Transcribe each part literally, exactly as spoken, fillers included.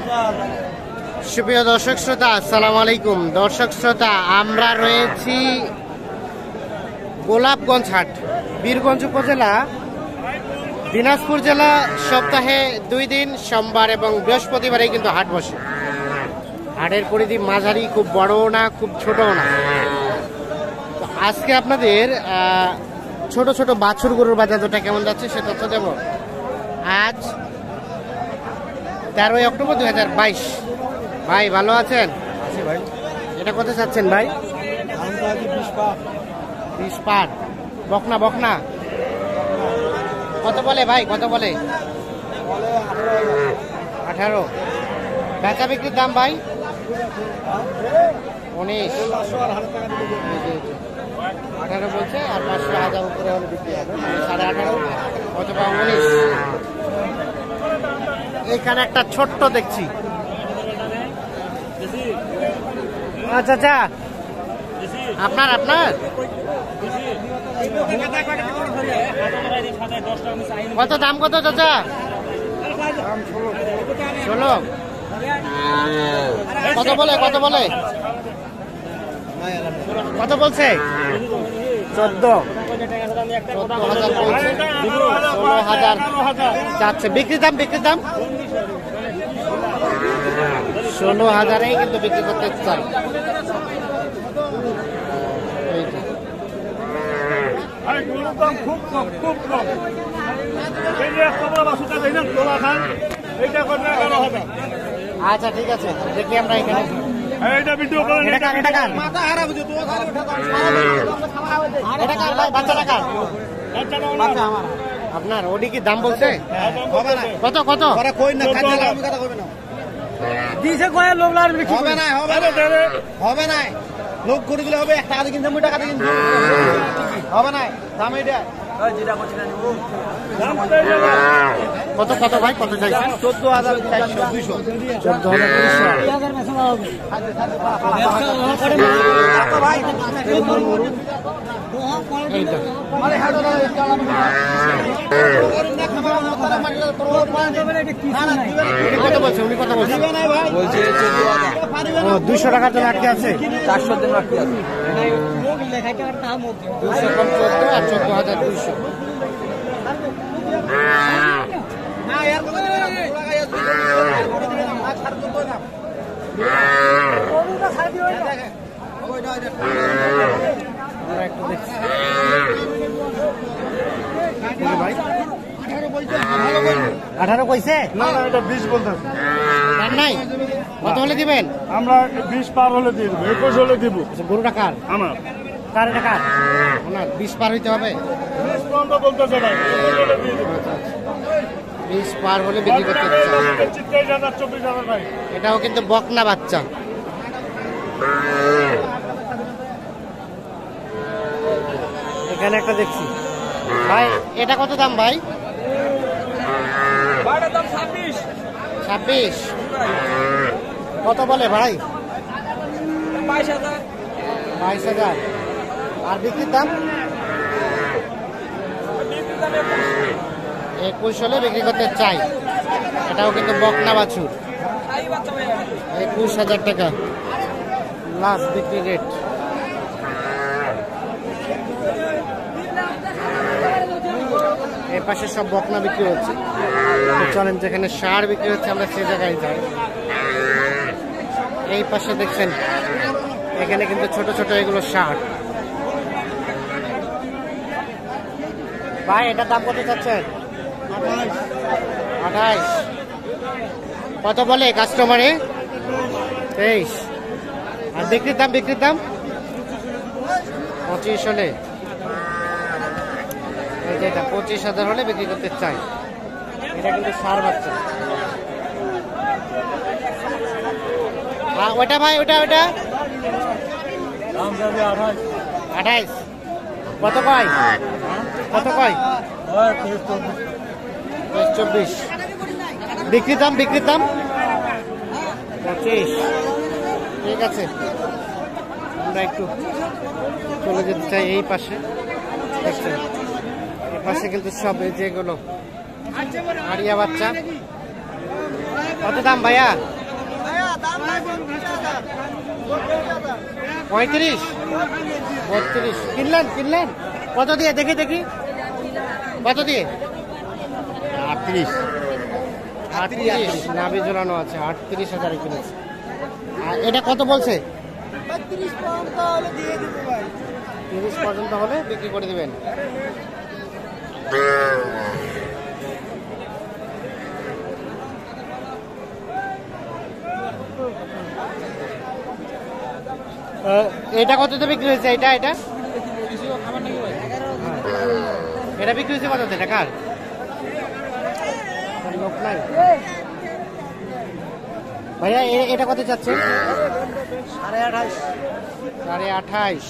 সুপ্রিয় দর্শক শ্রোতা, আসসালামু আলাইকুম। দর্শক শ্রোতা, আমরা রয়েছি গোলাপগঞ্জ হাট, বীরগঞ্জ উপজেলা, দিনাজপুর জেলা। সপ্তাহে দুই দিন, সোমবার এবং বৃহস্পতিবারে কিন্তু হাট বসে। হাটের পরিধি মাঝারি, খুব বড় না খুব ছোট না। তো আজকে আপনাদের ছোট ছোট বাছুর গরুর বাজার দরটা কেমন যাচ্ছে সে তথ্য দেব। আজ তেরোই অক্টোবর দুই হাজার বাইশ। ভাই ভালো আছেন? ভাই, এটা কত চাচ্ছেন ভাই? বিশ পার বকনা বকনা কত বলে ভাই, কত বলে? আঠারো। বেচা বিক্রির দাম ভাই উনিশ। আঠারো বলছে, আর পাঁচশো হাজার উপরে হলে বিক্রি হবে, মানে সাড়ে আঠারো অথবা উনিশ। এখানে একটা ছোট্ট দেখছি। আচ্ছা আচ্ছা, আপনার আপনার কত দাম, কত চাচা? ষোলো। কত বলে, কত বলে, কত বলছে? চোদ্দ। চোদ্দ হাজার বলছে, ষোলো হাজার যাচ্ছে। বিক্রির দাম, বিক্রির দাম ষোলো হাজারেই কিন্তু বিক্রি করতে চাই। আচ্ছা ঠিক আছে, দেখি আমরা এখানে। আপনার ওডি কি দাম বলছে? কত কত? হবে না হবে না, লোক করে দিলে হবে। এক টাকা দিয়ে কিনতে, টাকা দিয়ে কিনতে হবে না। দাম এটা কত কত ভাই, কত চাই? চোদ্দ হাজার চারশো দুইশো। চোদ্দ হাজার দুইশো। কত বলছে উনি, কত বলছে? ও দুইশো টাকার জন্য আটকে আছে, চারশো দিন আটকে আছে। দুইশো কম চোদ্দ আর চোদ্দ হাজার দুইশো। আঠারো কইছে? না না, এটা বিশ বলতে নাই। কত হলে দিবেন? আমরা বিশ পার হলে দিয়ে দেবো, একুশ হলে দিব। গরুটা কার? আমার কার এটা কার? ওনার বিশ পার হইতে হবে। বিশ পর্যন্ত বলতেছে ভাই, বিশ পার হলে বিক্রি করতে চাই। তেইশ হাজার চব্বিশ হাজার ভাই। এটাও কিন্তু বকনা বাচ্চা। এখানে একটা দেখছি ভাই, এটা কত দাম ভাই? ছাব্বিশ। কত বলে ভাই? বাইশ হাজার। আর বিক্রির দাম একুশ হলে বিক্রি করতে চাই। এটাও কিন্তু বকনা বাছুর। একুশ হাজার টাকা লাস্ট বিক্রি রেট। এই পাশে সব বকনা বিক্রি হচ্ছে। চলেন, যেখানে সার বিক্রি হচ্ছে আমরা সেই জায়গায় যাই। এই পাশে দেখছেন, এখানে কিন্তু ছোট ছোট এগুলো সার। ভাই এটার দাম কত চাচ্ছেন? আঠাইশ। কত বলে কাস্টমারে? তেইশ। আর বিক্রির দাম, বিক্রির দাম পঁচিশ হলে, এটা পঁচিশ হাজার হলে বিক্রি করতে চাই। এটা কিন্তু সার বাচ্চা। ওটা ভাই, ওটা ওটা আঠাইশ। কত কয়, কত কয়? চব্বিশ। বিক্রির দাম, বিক্রির দাম পঁচিশ। ঠিক আছে, আমরা একটু চলে যেতে চাই এই পাশে। দেখছেন এই পাশে কিন্তু সব যেগুলো আরিয়া বাচ্চা। কত দাম ভাইয়া? পঁয়ত্রিশ বত্রিশ কিনলেন কিনলেন কত দিয়ে দেখি দেখি কত দিয়ে আটত্রিশ আটত্রিশ নাভি ঝোলানো আছে আটত্রিশ হাজারে কিনেছে। আর এটা কত বলছে? তিরিশ পর্যন্ত হলে দিয়ে দেবো ভাই। তিরিশ পর্যন্ত হলে বিক্রি করে দিবেন। এটা কততে বিক্রি হয়েছে? এটা এটা এটা বিক্রি হয়েছে কততে? টাকার লোক নাই ভাইয়া। এটা কত চাচ্ছে? সাড়ে আঠাশ সাড়ে আঠাইশ।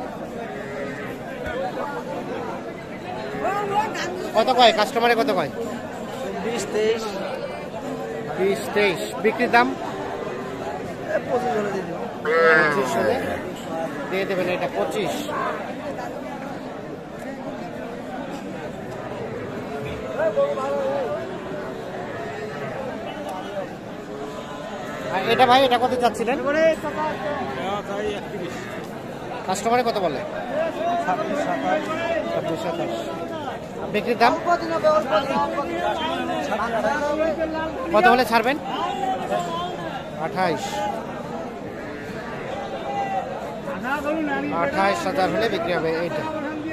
কত কয় কাস্টমারে? কত কয়? বিশ তেইশ বিশ তেইশ। বিক্রির দাম পঁচিশ হলে দিয়ে দেবো। পঁচিশ হলে দিয়ে দেবেন। এটা পঁচিশ। আর এটা ভাই এটা কত চাচ্ছিলেন? কাস্টমারে কত বলে? ছাব্বিশ সাতাশ। বিক্রির দাম কত হলে ছাড়বেন? আঠাইশ। আঠাইশ হাজার হলে বিক্রি হবে এইটা।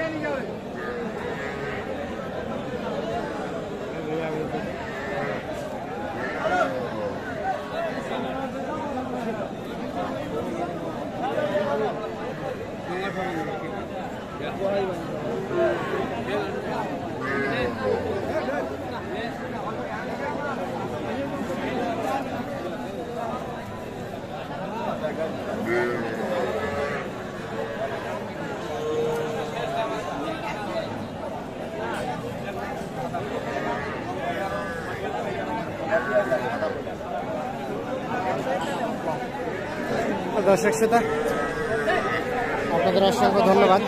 দর্শক শ্রোতা আপনাদের অসংখ্য ধন্যবাদ।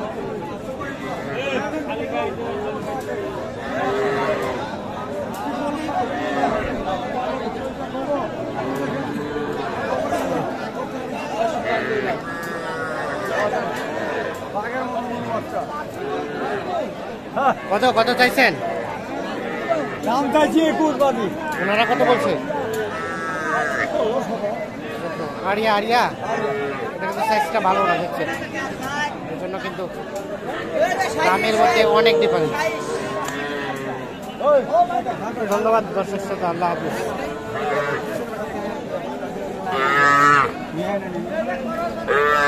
কত কত চাইছেন? দাম চাইছি একুশ বাদি। ওনারা কত বলছে? আরিয়া আরিয়া এটা কিন্তু সাইজটা ভালো না দেখছেন, এই জন্য কিন্তু দামের মধ্যে অনেক ডিফারেন্স। ধন্যবাদ দর্শক শ্রোতা, আল্লাহ হাফিজ।